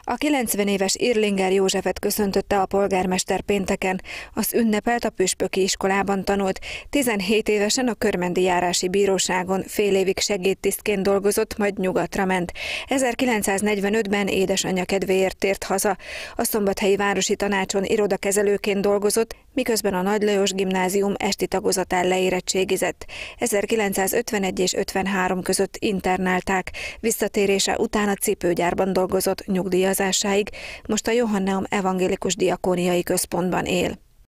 A 90 éves Irlinger Józsefet köszöntötte a polgármester pénteken. Az ünnepelt a püspöki iskolában tanult. 17 évesen a Körmendi járási bíróságon fél évig segédtisztként dolgozott, majd nyugatra ment. 1945-ben édesanyja kedvéért tért haza. A Szombathelyi Városi Tanácson irodakezelőként dolgozott, miközben a Nagy Lajos Gimnázium esti tagozatán leérettségizett. 1951 és 53 között internálták. Visszatérése után a cipőgyárban dolgozott nyugdíjazásáig, most a Johanneum Evangélikus Diakóniai Központban él.